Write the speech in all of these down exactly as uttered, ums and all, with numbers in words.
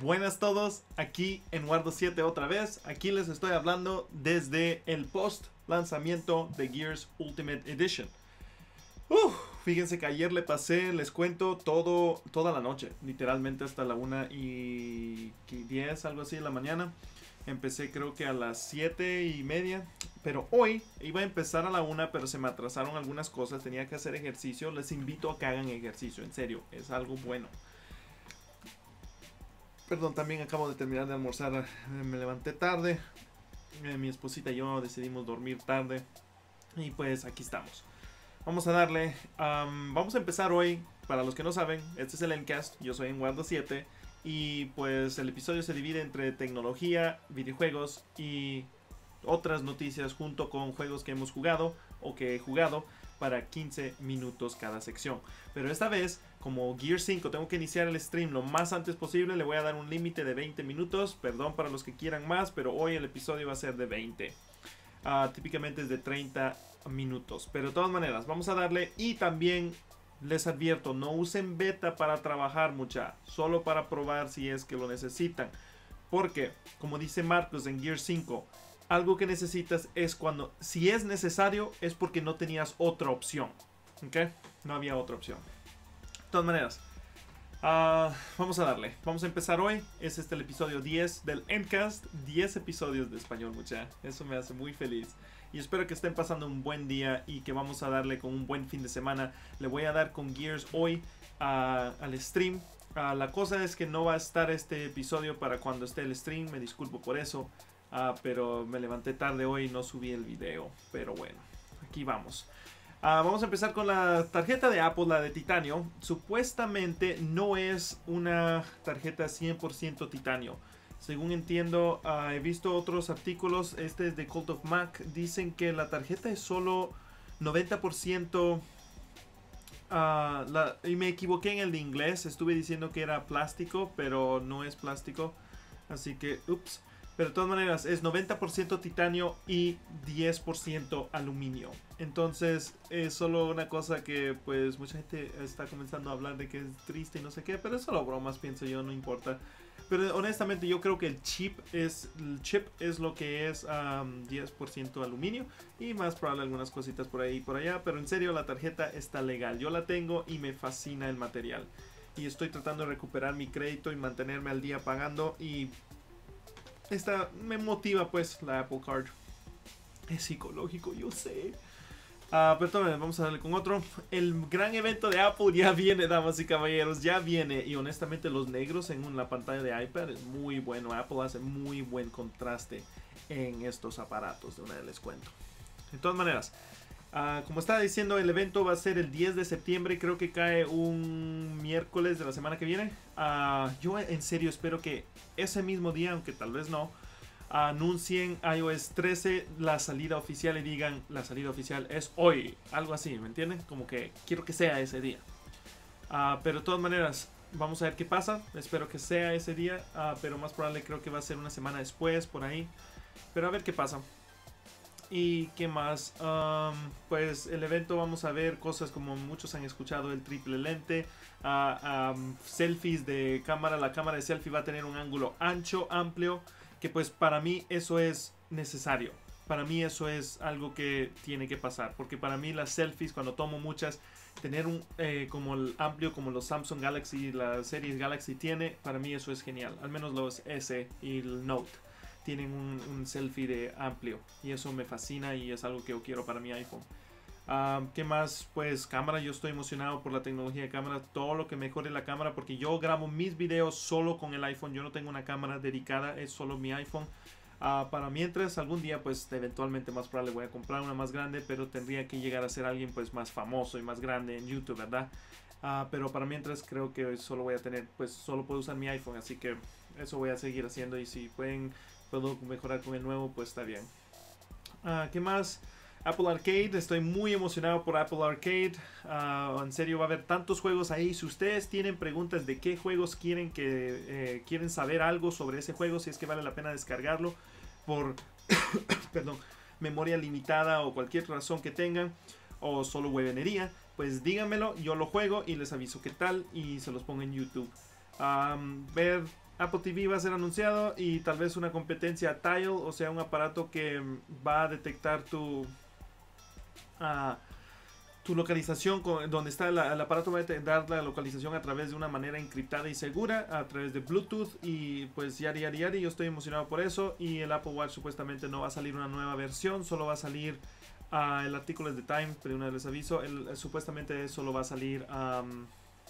Buenas todos, aquí en Guardo siete otra vez. Aquí les estoy hablando desde el post lanzamiento de Gears Ultimate Edition. Uf, fíjense que ayer le pasé, les cuento, todo, toda la noche, literalmente hasta la una y diez, algo así de la mañana. Empecé creo que a las siete y media, pero hoy iba a empezar a la una, pero se me atrasaron algunas cosas, tenía que hacer ejercicio. Les invito a que hagan ejercicio, en serio, es algo bueno. Perdón, también acabo de terminar de almorzar, me levanté tarde, eh, mi esposita y yo decidimos dormir tarde y pues aquí estamos. Vamos a darle, um, vamos a empezar hoy, para los que no saben, este es el Endcast, yo soy en Guardo siete y pues el episodio se divide entre tecnología, videojuegos y otras noticias junto con juegos que hemos jugado o que he jugado para quince minutos cada sección. Pero esta vez, como Gears cinco tengo que iniciar el stream lo más antes posible, le voy a dar un límite de veinte minutos, perdón para los que quieran más, pero hoy el episodio va a ser de veinte. Uh, típicamente es de treinta minutos, pero de todas maneras vamos a darle. Y también les advierto, no usen beta para trabajar, mucha, solo para probar si es que lo necesitan, porque como dice Marcos en Gears cinco, algo que necesitas es cuando, si es necesario, es porque no tenías otra opción, ¿ok? No había otra opción. De todas maneras, uh, vamos a darle. Vamos a empezar hoy. Es este el episodio diez del Endcast. diez episodios de español, mucha. Eso me hace muy feliz. Y espero que estén pasando un buen día y que vamos a darle con un buen fin de semana. Le voy a dar con Gears hoy uh, al stream. Uh, la cosa es que no va a estar este episodio para cuando esté el stream. Me disculpo por eso. Uh, pero me levanté tarde hoy y no subí el video. Pero bueno, aquí vamos. Uh, vamos a empezar con la tarjeta de Apple, la de titanio. Supuestamente no es una tarjeta cien por ciento titanio. Según entiendo, uh, he visto otros artículos. Este es de Cult of Mac. Dicen que la tarjeta es solo noventa por ciento. Uh, la, y me equivoqué en el de inglés. Estuve diciendo que era plástico, pero no es plástico. Así que, ups. Pero de todas maneras es noventa por ciento titanio y diez por ciento aluminio. Entonces es solo una cosa que pues mucha gente está comenzando a hablar de que es triste y no sé qué. Pero es solo bromas, pienso yo, no importa. Pero honestamente yo creo que el chip es, el chip es lo que es um, diez por ciento aluminio. Y más probable algunas cositas por ahí y por allá. Pero en serio la tarjeta está legal. Yo la tengo y me fascina el material. Y estoy tratando de recuperar mi crédito y mantenerme al día pagando. Y esta me motiva pues la Apple Card. Es psicológico, yo sé. Uh, pero también vamos a darle con otro. El gran evento de Apple ya viene, damas y caballeros. Ya viene. Y honestamente los negros en la pantalla de iPad es muy bueno. Apple hace muy buen contraste en estos aparatos. De una vez les cuento. De todas maneras, uh, como estaba diciendo, el evento va a ser el diez de septiembre. Creo que cae un miércoles de la semana que viene. Uh, yo en serio espero que ese mismo día, aunque tal vez no, anuncien iOS trece, la salida oficial, y digan la salida oficial es hoy, algo así, ¿me entienden? Como que quiero que sea ese día. Uh, pero de todas maneras, vamos a ver qué pasa. Espero que sea ese día, uh, pero más probable creo que va a ser una semana después, por ahí. Pero a ver qué pasa. ¿Y qué más? Um, pues el evento vamos a ver cosas como muchos han escuchado, el triple lente, uh, um, selfies de cámara. La cámara de selfie va a tener un ángulo ancho, amplio, que pues para mí eso es necesario. Para mí eso es algo que tiene que pasar, porque para mí las selfies, cuando tomo muchas, tener un eh, como el amplio como los Samsung Galaxy, las series Galaxy tiene, para mí eso es genial. Al menos los S y el Note tienen un, un selfie de amplio y eso me fascina y es algo que yo quiero para mi iPhone. Uh, ¿Qué más? Pues cámara, yo estoy emocionado por la tecnología de cámara, todo lo que mejore la cámara, porque yo grabo mis videos solo con el iPhone. Yo no tengo una cámara dedicada, es solo mi iPhone. Uh, para mientras, algún día pues eventualmente más probable voy a comprar una más grande, pero tendría que llegar a ser alguien pues más famoso y más grande en YouTube, ¿verdad? Uh, pero para mientras creo que solo voy a tener, pues solo puedo usar mi iPhone, así que eso voy a seguir haciendo. Y si pueden, puedo mejorar con el nuevo, pues está bien. Uh, ¿Qué más? Apple Arcade, estoy muy emocionado por Apple Arcade. Uh, en serio, va a haber tantos juegos ahí. Si ustedes tienen preguntas de qué juegos quieren que eh, quieren saber algo sobre ese juego, si es que vale la pena descargarlo por perdón, memoria limitada o cualquier razón que tengan, o solo huevenería, pues díganmelo, yo lo juego y les aviso qué tal y se los pongo en YouTube. Um, ver Apple T V va a ser anunciado y tal vez una competencia a Tile, o sea, un aparato que va a detectar tu... Uh, tu localización, con, donde está la, el aparato va a dar la localización a través de una manera encriptada y segura, a través de Bluetooth, y pues yari yari yari, yo estoy emocionado por eso. Y el Apple Watch supuestamente no va a salir una nueva versión, solo va a salir, uh, el artículo es de Time, pero una vez les aviso, el, el, supuestamente solo va a salir um,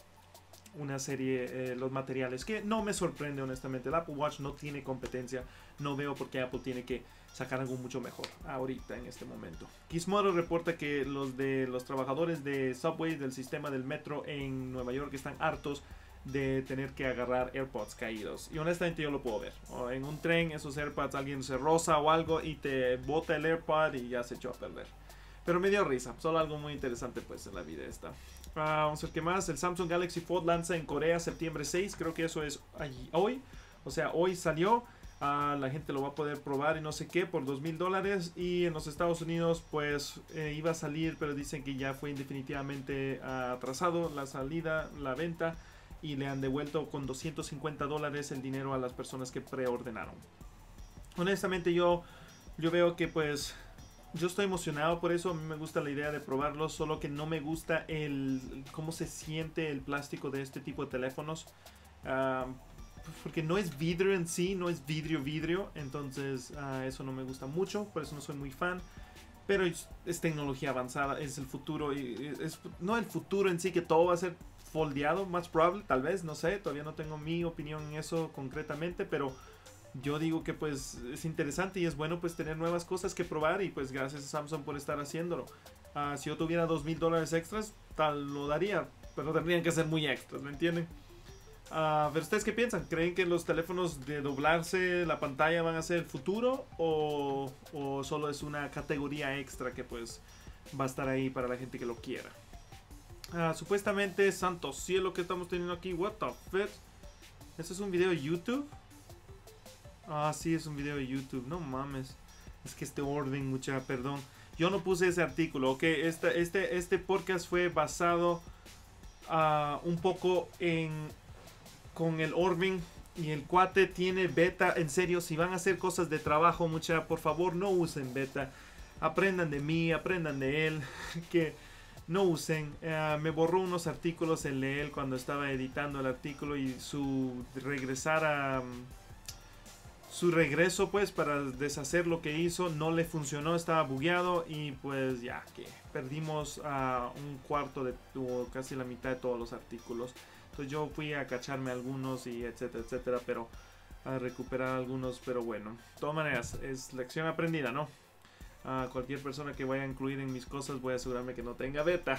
una serie, eh, los materiales, que no me sorprende honestamente. El Apple Watch no tiene competencia, no veo por qué Apple tiene que sacar algo mucho mejor ahorita en este momento. Gizmodo reporta que los de los trabajadores de Subway, del sistema del metro en Nueva York, están hartos de tener que agarrar AirPods caídos. Y honestamente yo lo puedo ver. O en un tren esos AirPods alguien se roza o algo y te bota el AirPod y ya se echó a perder. Pero me dio risa, solo algo muy interesante pues en la vida esta. Uh, vamos a ver qué más. El Samsung Galaxy Fold lanza en Corea septiembre seis, creo que eso es allí, hoy. O sea, hoy salió. Uh, la gente lo va a poder probar y no sé qué por dos mil dólares. Y en los Estados Unidos pues eh, iba a salir, pero dicen que ya fue definitivamente uh, atrasado la salida, la venta, y le han devuelto con doscientos cincuenta dólares el dinero a las personas que preordenaron. Honestamente yo, yo veo que pues yo estoy emocionado por eso. A mí me gusta la idea de probarlo, solo que no me gusta el cómo se siente el plástico de este tipo de teléfonos. Uh, porque no es vidrio en sí, no es vidrio vidrio, entonces uh, eso no me gusta mucho, por eso no soy muy fan. Pero es, es tecnología avanzada, es el futuro, y es, no el futuro en sí, que todo va a ser foldeado, más probable, tal vez, no sé, todavía no tengo mi opinión en eso concretamente, pero yo digo que pues es interesante y es bueno pues tener nuevas cosas que probar, y pues gracias a Samsung por estar haciéndolo. Uh, si yo tuviera dos mil dólares extras, tal lo daría, pero tendrían que ser muy extras, ¿me entienden? Uh, pero ustedes qué piensan, ¿creen que los teléfonos de doblarse la pantalla van a ser el futuro, o, o solo es una categoría extra que pues va a estar ahí para la gente que lo quiera? Uh, supuestamente, santo cielo, que estamos teniendo aquí, what the fuck, ¿eso es un video de YouTube? Ah, sí, es un video de YouTube, no mames, es que este orden, mucha, perdón, yo no puse ese artículo, ok, este, este, este podcast fue basado uh, un poco en... con el Orvin, y el cuate tiene beta. En serio, si van a hacer cosas de trabajo, mucha, por favor no usen beta, aprendan de mí, aprendan de él, que no usen. Uh, me borró unos artículos el de él cuando estaba editando el artículo, y su regresar a um, su regreso pues para deshacer lo que hizo no le funcionó, estaba bugueado, y pues ya que perdimos a uh, un cuarto de o casi la mitad de todos los artículos. Entonces yo fui a cacharme algunos y etcétera, etcétera, pero a recuperar algunos, pero bueno, de todas maneras, es lección aprendida, ¿no? A cualquier persona que vaya a incluir en mis cosas, voy a asegurarme que no tenga beta.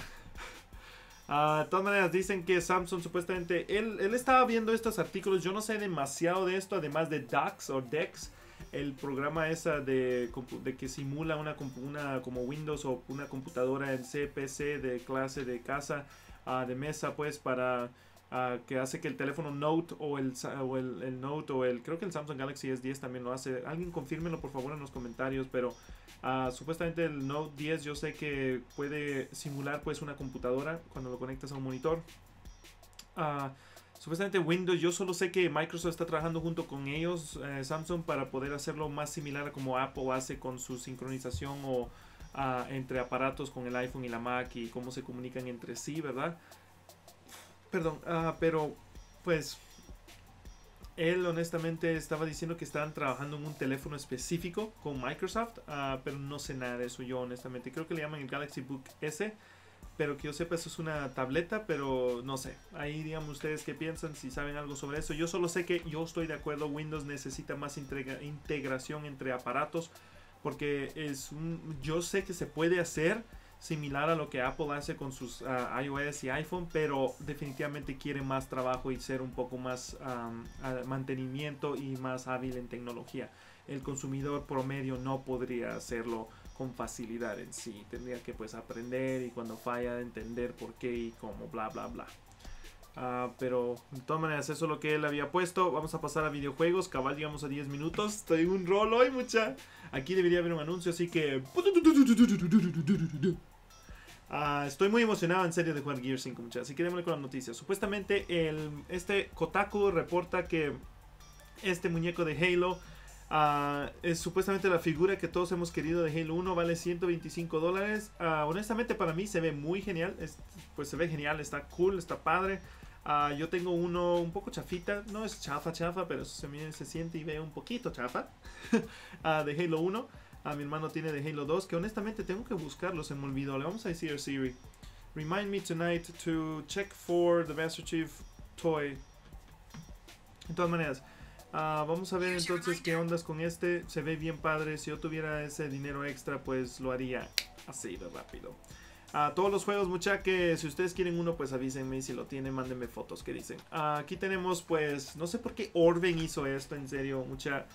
Uh, de todas maneras, dicen que Samsung supuestamente, él, él estaba viendo estos artículos, yo no sé demasiado de esto, además de DAX o DeX, el programa esa de, de que simula una, una como Windows o una computadora en C P C de clase de casa, uh, de mesa, pues para... Uh, que hace que el teléfono Note o, el, o el, el Note o el, creo que el Samsung Galaxy S diez también lo hace. Alguien confírmelo por favor en los comentarios, pero uh, supuestamente el Note diez yo sé que puede simular pues una computadora cuando lo conectas a un monitor. Uh, supuestamente Windows, yo solo sé que Microsoft está trabajando junto con ellos, eh, Samsung, para poder hacerlo más similar a como Apple hace con su sincronización o uh, entre aparatos con el iPhone y la Mac, y cómo se comunican entre sí, ¿verdad? Perdón, uh, pero pues él honestamente estaba diciendo que estaban trabajando en un teléfono específico con Microsoft, uh, pero no sé nada de eso yo honestamente. Creo que le llaman el Galaxy Book S, pero que yo sepa eso es una tableta, pero no sé. Ahí díganme ustedes qué piensan, si saben algo sobre eso. Yo solo sé que yo estoy de acuerdo, Windows necesita más integra integración entre aparatos, porque es un, yo sé que se puede hacer similar a lo que Apple hace con sus uh, iOS y iPhone, pero definitivamente quiere más trabajo y ser un poco más um, mantenimiento y más hábil en tecnología. El consumidor promedio no podría hacerlo con facilidad en sí, tendría que pues aprender, y cuando falla entender por qué y cómo, bla bla bla. Uh, pero de todas maneras eso es lo que él había puesto. Vamos a pasar a videojuegos, cabal llegamos a diez minutos, estoy en un rol hoy mucha. Aquí debería haber un anuncio, así que... Uh, estoy muy emocionado en serio de jugar Gear cinco, muchachos. Así que démosle con las noticias. Supuestamente el, este Kotaku reporta que este muñeco de Halo. Uh, es supuestamente la figura que todos hemos querido de Halo uno. Vale ciento veinticinco dólares. Uh, honestamente para mí se ve muy genial. Es, pues se ve genial, está cool, está padre. Uh, yo tengo uno un poco chafita. No es chafa chafa, pero se, me, se siente y ve un poquito chafa. uh, de Halo uno. Uh, mi hermano tiene de Halo dos. Que honestamente tengo que buscarlo, se me olvidó. Le vamos a decir a Siri: remind me tonight to check for the Master Chief toy. De todas maneras, Uh, vamos a ver entonces qué ondas con este. Se ve bien padre. Si yo tuviera ese dinero extra, pues lo haría así de rápido. Uh, todos los juegos, mucha, que si ustedes quieren uno, pues avísenme. Y si lo tienen, mándenme fotos. ¿Qué dicen? Uh, aquí tenemos, pues, no sé por qué Orben hizo esto, en serio, mucha.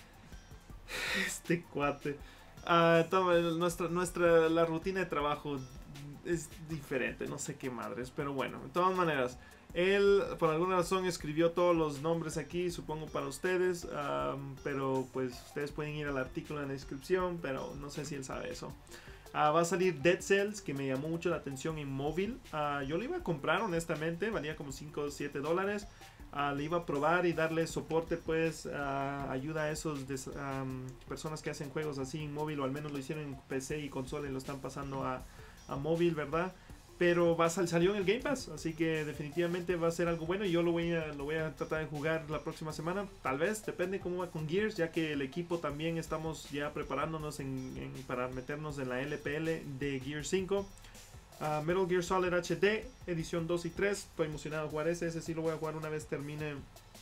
Este cuate. Uh, toma, nuestra, nuestra, la rutina de trabajo es diferente. No sé qué madres, pero bueno, de todas maneras. Él por alguna razón escribió todos los nombres aquí, supongo para ustedes, um, pero pues ustedes pueden ir al artículo en la descripción, pero no sé si él sabe eso. Uh, va a salir Dead Cells, que me llamó mucho la atención en móvil. Uh, yo lo iba a comprar honestamente, valía como cinco o siete dólares. Uh, le iba a probar y darle soporte, pues uh, ayuda a esos des, um, personas que hacen juegos así en móvil, o al menos lo hicieron en P C y consola y lo están pasando a, a móvil, ¿verdad? Pero va a sal, salió en el Game Pass, así que definitivamente va a ser algo bueno y yo lo voy a lo voy a tratar de jugar la próxima semana. Tal vez, depende cómo va con Gears, ya que el equipo también estamos ya preparándonos en, en, para meternos en la L P L de Gears cinco. Uh, Metal Gear Solid H D, edición dos y tres, estoy emocionado de jugar ese, ese sí lo voy a jugar una vez termine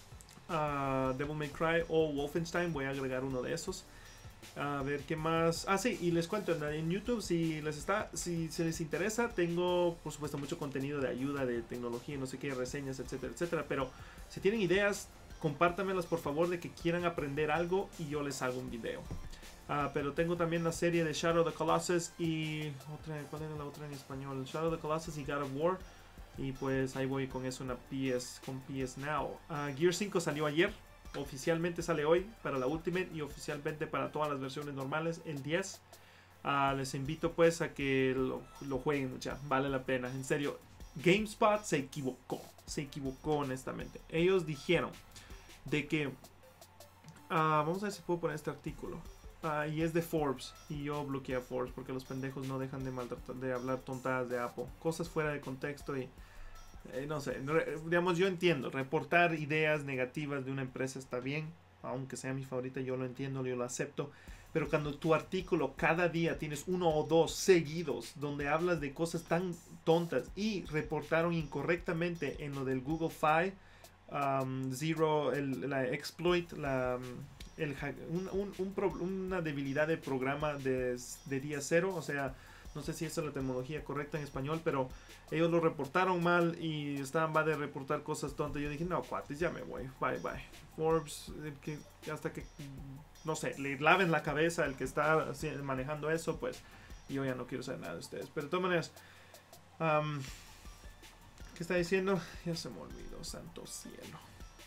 uh, Devil May Cry o Wolfenstein, voy a agregar uno de esos. A ver qué más. Ah, sí, y les cuento en, en YouTube, si les está, si se les interesa, tengo por supuesto mucho contenido de ayuda, de tecnología, no sé qué, reseñas, etcétera, etcétera. Pero si tienen ideas, compártamelas por favor, de que quieran aprender algo y yo les hago un video. Uh, pero tengo también la serie de Shadow of the Colossus y otra, ¿cuál era la otra en español? Shadow of the Colossus y God of War. Y pues ahí voy con eso, una P S, con P S Now. Uh, Gear cinco salió ayer. Oficialmente sale hoy para la Ultimate y oficialmente para todas las versiones normales el diez. Uh, les invito pues a que lo, lo jueguen, mucha, vale la pena, en serio. GameSpot se equivocó, se equivocó honestamente. Ellos dijeron de que uh, vamos a ver si puedo poner este artículo. Uh, y es de Forbes y yo bloqueé a Forbes porque los pendejos no dejan de, maltratar, de hablar tontadas de Apple, cosas fuera de contexto y Eh, no sé, digamos, yo entiendo, reportar ideas negativas de una empresa está bien, aunque sea mi favorita, yo lo entiendo, yo lo acepto, pero cuando tu artículo cada día tienes uno o dos seguidos donde hablas de cosas tan tontas y reportaron incorrectamente en lo del Google Fi um, Zero, el, la exploit, la, el, un, un, un pro, una debilidad de programa de, de día cero, o sea, no sé si esa es la terminología correcta en español, pero ellos lo reportaron mal y estaban va de reportar cosas tontas. Yo dije, no, cuates, ya me voy, bye bye. Forbes, que hasta que, no sé, le laven la cabeza el que está manejando eso, pues yo ya no quiero saber nada de ustedes. Pero de todas maneras, um, ¿qué está diciendo? Ya se me olvidó, santo cielo.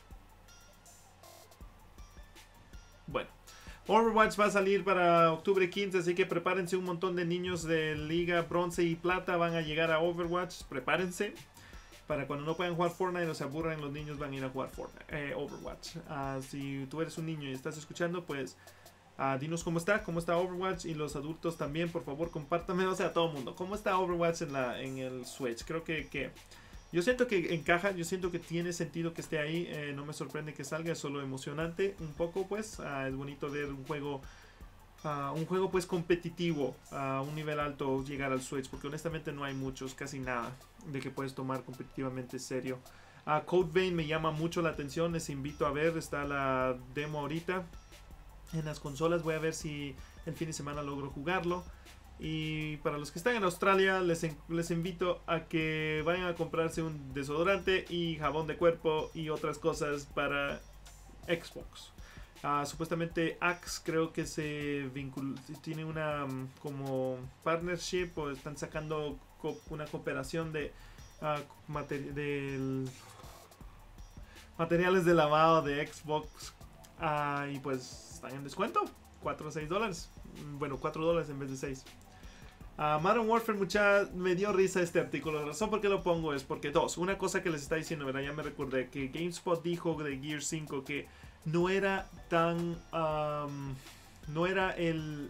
Bueno. Overwatch va a salir para octubre quince, así que prepárense, un montón de niños de Liga Bronce y Plata van a llegar a Overwatch, prepárense. Para cuando no puedan jugar Fortnite o se aburran, los niños van a ir a jugar Fortnite, eh, Overwatch. Uh, si tú eres un niño y estás escuchando, pues uh, dinos cómo está, cómo está Overwatch, y los adultos también, por favor, compártanme, o sea, a todo el mundo. ¿Cómo está Overwatch en, la, en el Switch? Creo que... que Yo siento que encaja, yo siento que tiene sentido que esté ahí, eh, no me sorprende que salga, es solo emocionante un poco, pues, uh, es bonito ver un juego, uh, un juego pues competitivo a uh, un nivel alto llegar al Switch, porque honestamente no hay muchos, casi nada, de que puedes tomar competitivamente serio. Uh, Code Vein me llama mucho la atención, les invito a ver, está la demo ahorita en las consolas, voy a ver si el fin de semana logro jugarlo. Y para los que están en Australia, les, les invito a que vayan a comprarse un desodorante y jabón de cuerpo y otras cosas para Xbox. Uh, supuestamente Axe creo que se vincula, tiene una um, como partnership, o están sacando co una cooperación de, uh, materi del materiales de lavado de Xbox. Uh, y pues están en descuento, cuatro o seis dólares. Bueno, cuatro dólares en vez de seis. Uh, Modern Warfare, mucha, me dio risa este artículo. La razón por qué lo pongo es porque, dos, una cosa que les está diciendo, ¿verdad? Ya me recordé que GameSpot dijo de Gear cinco que no era tan um, no era el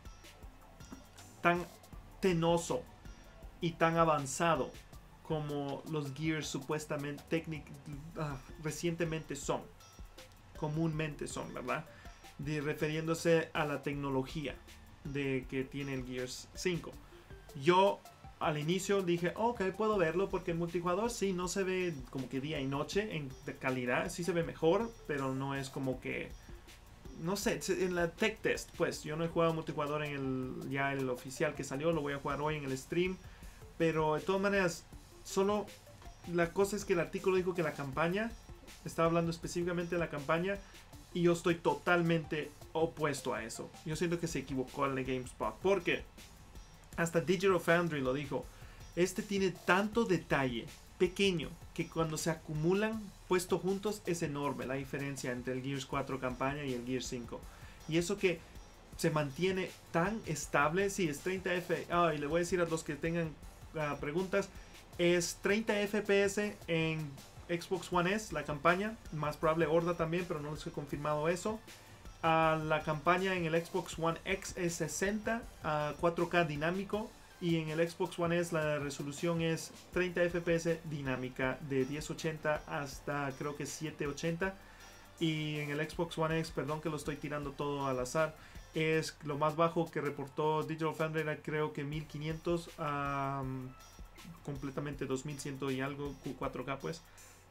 tan tenoso y tan avanzado como los Gears supuestamente técnic, uh, recientemente son, comúnmente son, ¿verdad? De, refiriéndose a la tecnología de que tiene el Gears cinco. Yo al inicio dije, ok, puedo verlo porque el multijugador sí no se ve como que día y noche en de calidad, sí se ve mejor, pero no es como que, no sé, en la tech test, pues yo no he jugado multijugador en el ya el oficial que salió, lo voy a jugar hoy en el stream, pero de todas maneras, solo la cosa es que el artículo dijo que la campaña, estaba hablando específicamente de la campaña, y yo estoy totalmente opuesto a eso. Yo siento que se equivocó el de GameSpot, porque hasta Digital Foundry lo dijo, este tiene tanto detalle pequeño que cuando se acumulan puestos juntos es enorme la diferencia entre el Gears cuatro campaña y el Gears cinco. Y eso que se mantiene tan estable, si sí, es treinta F P S, ah, y le voy a decir a los que tengan uh, preguntas, es treinta F P S en Xbox One S, la campaña, más probable Horda también, pero no les he confirmado eso. Uh, la campaña en el Xbox One X es sesenta a uh, cuatro K dinámico, y en el Xbox One S la resolución es treinta F P S dinámica de diez ochenta hasta creo que setecientos ochenta, y en el Xbox One X, perdón que lo estoy tirando todo al azar, es lo más bajo que reportó Digital Foundry, era creo que mil quinientos, um, completamente dos mil cien y algo, cuatro K pues.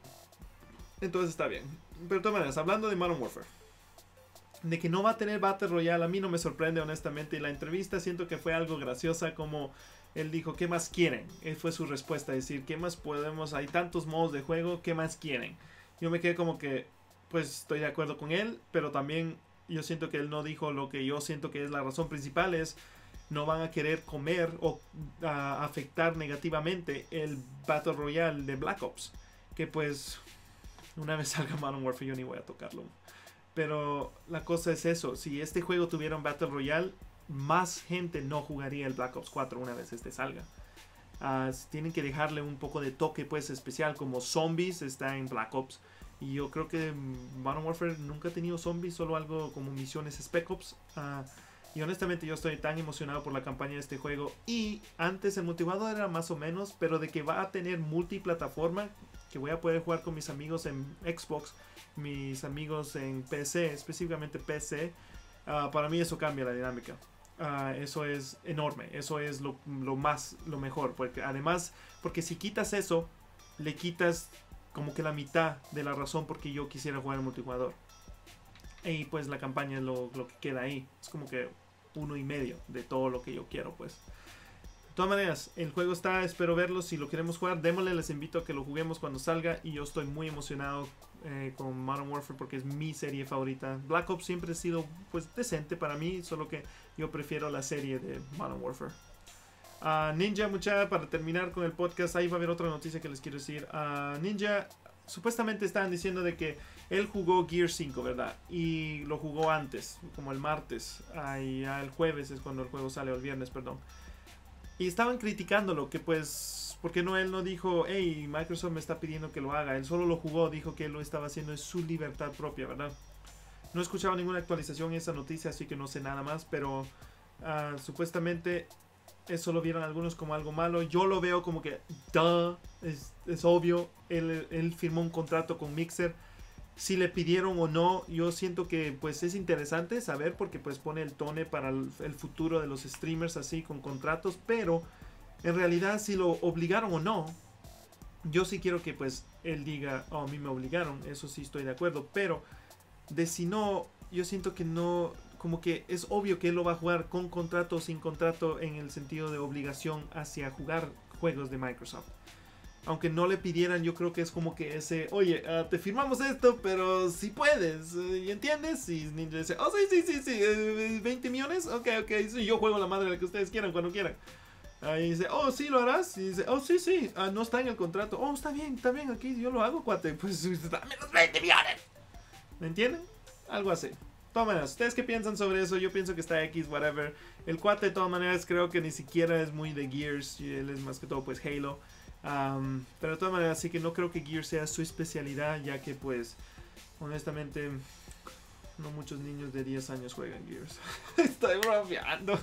Entonces está bien. Pero de todas maneras, hablando de Modern Warfare, de que no va a tener Battle Royale, a mí no me sorprende honestamente. Y la entrevista siento que fue algo graciosa, como él dijo, ¿qué más quieren? Él fue su respuesta, decir, ¿qué más podemos? Hay tantos modos de juego, ¿qué más quieren? Yo me quedé como que, pues estoy de acuerdo con él, pero también yo siento que él no dijo lo que yo siento que es la razón principal, es no van a querer comer o uh, afectar negativamente el Battle Royale de Black Ops, que pues una vez salga Modern Warfare yo ni voy a tocarlo. Pero la cosa es eso, si este juego tuviera un Battle Royale, más gente no jugaría el Black Ops cuatro una vez este salga. Uh, tienen que dejarle un poco de toque pues especial, como zombies está en Black Ops. Y yo creo que Modern Warfare nunca ha tenido zombies, solo algo como misiones Spec Ops. Uh, y honestamente yo estoy tan emocionado por la campaña de este juego. Y antes el multijugador era más o menos, pero de que va a tener multiplataforma, que voy a poder jugar con mis amigos en Xbox, mis amigos en P C, específicamente P C, uh, para mí eso cambia la dinámica. Uh, eso es enorme, eso es lo, lo más, lo mejor, porque además, porque si quitas eso, le quitas como que la mitad de la razón por qué yo quisiera jugar en multijugador. Y pues la campaña es lo, lo que queda ahí, es como que uno y medio de todo lo que yo quiero pues. De todas maneras, el juego está, espero verlo, si lo queremos jugar, démosle, les invito a que lo juguemos cuando salga, y yo estoy muy emocionado eh, con Modern Warfare porque es mi serie favorita. Black Ops siempre ha sido pues decente para mí, solo que yo prefiero la serie de Modern Warfare. Uh, Ninja, mucha, para terminar con el podcast, ahí va a haber otra noticia que les quiero decir. Uh, Ninja, supuestamente estaban diciendo de que él jugó Gear cinco, ¿verdad? Y lo jugó antes, como el martes, ahí, el jueves es cuando el juego sale, o el viernes, perdón. Y estaban criticándolo, que pues, ¿por qué no él no dijo, hey, Microsoft me está pidiendo que lo haga? Él solo lo jugó, dijo que él lo estaba haciendo en su libertad propia, ¿verdad? No he escuchado ninguna actualización en esa noticia, así que no sé nada más, pero uh, supuestamente eso lo vieron algunos como algo malo. Yo lo veo como que, duh, es, es obvio, él, él firmó un contrato con Mixer. Si le pidieron o no, yo siento que pues es interesante saber, porque pues pone el tone para el, el futuro de los streamers así con contratos, pero en realidad si lo obligaron o no, yo sí quiero que pues él diga, oh, a mí me obligaron, eso sí estoy de acuerdo, pero de si no, yo siento que no, como que es obvio que él lo va a jugar con contrato o sin contrato, en el sentido de obligación hacia jugar juegos de Microsoft. Aunque no le pidieran, yo creo que es como que ese, oye, uh, te firmamos esto, pero si puedes, ¿y entiendes? Y Ninja dice, oh, sí, sí, sí, sí, eh, veinte millones, ok, ok, sí, yo juego la madre la que ustedes quieran, cuando quieran. Ahí dice, oh, sí, lo harás. Y dice, oh, sí, sí, uh, no está en el contrato. Oh, está bien, está bien, aquí yo lo hago, cuate. Pues, dame los veinte millones. ¿Me entienden? Algo así. De todas maneras, ¿ustedes qué piensan sobre eso? Yo pienso que está X, whatever. El cuate, de todas maneras, creo que ni siquiera es muy de Gears. Y él es más que todo, pues, Halo. Um, pero de todas maneras, sí que no creo que Gears sea su especialidad, ya que pues honestamente No muchos niños de diez años juegan Gears. Estoy bromeando.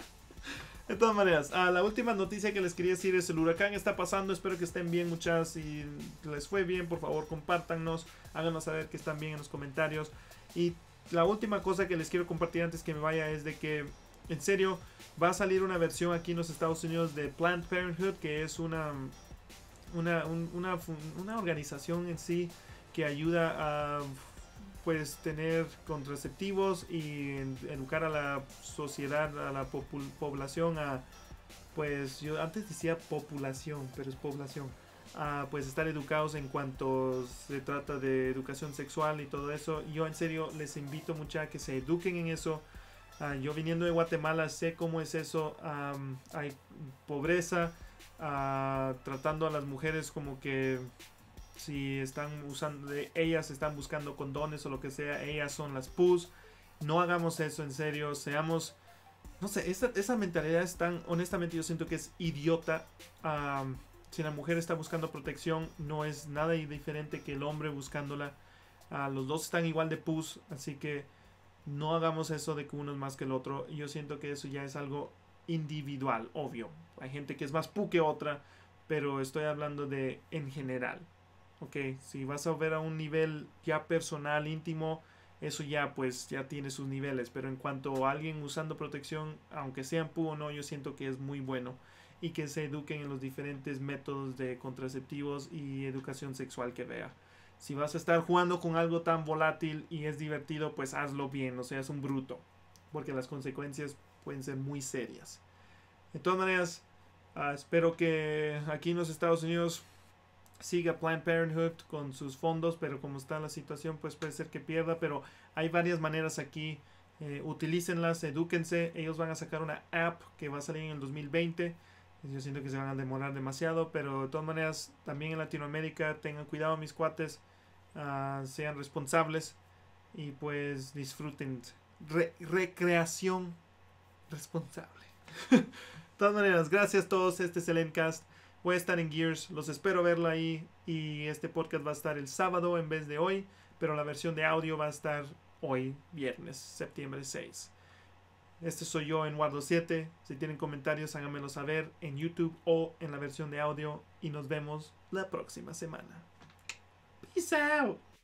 De todas maneras, ah, la última noticia que les quería decir es el huracán está pasando. Espero que estén bien, muchachos. Si les fue bien, por favor, compártanos. Háganos saber que están bien en los comentarios. Y la última cosa que les quiero compartir antes que me vaya es de que, en serio, va a salir una versión aquí en los Estados Unidos de Planned Parenthood, que es una, una, un- una, fu- una organización en sí que ayuda a pues tener contraceptivos y en- educar a la sociedad, a la popul- población, a pues yo antes decía población, pero es población, a pues estar educados en cuanto se trata de educación sexual y todo eso. Yo en serio les invito mucho a que se eduquen en eso. Ah, yo viniendo de Guatemala sé cómo es eso. Am, hay pobreza, ah, tratando a las mujeres como que si están usando, ellas están buscando condones o lo que sea, ellas son las pus. No hagamos eso, en serio, seamos, no sé, esa, esa mentalidad es tan, honestamente yo siento que es idiota. Am, si la mujer está buscando protección, no es nada diferente que el hombre buscándola. Ah, los dos están igual de pus, así que no hagamos eso de que uno es más que el otro. Yo siento que eso ya es algo individual, obvio. Hay gente que es más pu que otra, pero estoy hablando de en general. Ok, si vas a ver a un nivel ya personal, íntimo, eso ya pues ya tiene sus niveles. Pero en cuanto a alguien usando protección, aunque sean pu o no, yo siento que es muy bueno. Y que se eduquen en los diferentes métodos de contraceptivos y educación sexual que vea. Si vas a estar jugando con algo tan volátil y es divertido, pues hazlo bien, no seas un bruto. Porque las consecuencias pueden ser muy serias. De todas maneras, uh, espero que aquí en los Estados Unidos siga Planned Parenthood con sus fondos, pero como está la situación, pues puede ser que pierda. Pero hay varias maneras aquí. Eh, utilícenlas, edúquense. Ellos van a sacar una app que va a salir en el dos mil veinte. Yo siento que se van a demorar demasiado, pero de todas maneras, también en Latinoamérica, tengan cuidado, mis cuates, uh, sean responsables y pues disfruten. Re- recreación responsable. De todas maneras, gracias a todos. Este es el Endcast. Voy a estar en Gears, los espero verlo ahí. Y este podcast va a estar el sábado en vez de hoy, pero la versión de audio va a estar hoy, viernes, septiembre seis. Este soy yo en Wardo siete. Si tienen comentarios, háganmelo saber en YouTube o en la versión de audio. Y nos vemos la próxima semana. Peace out.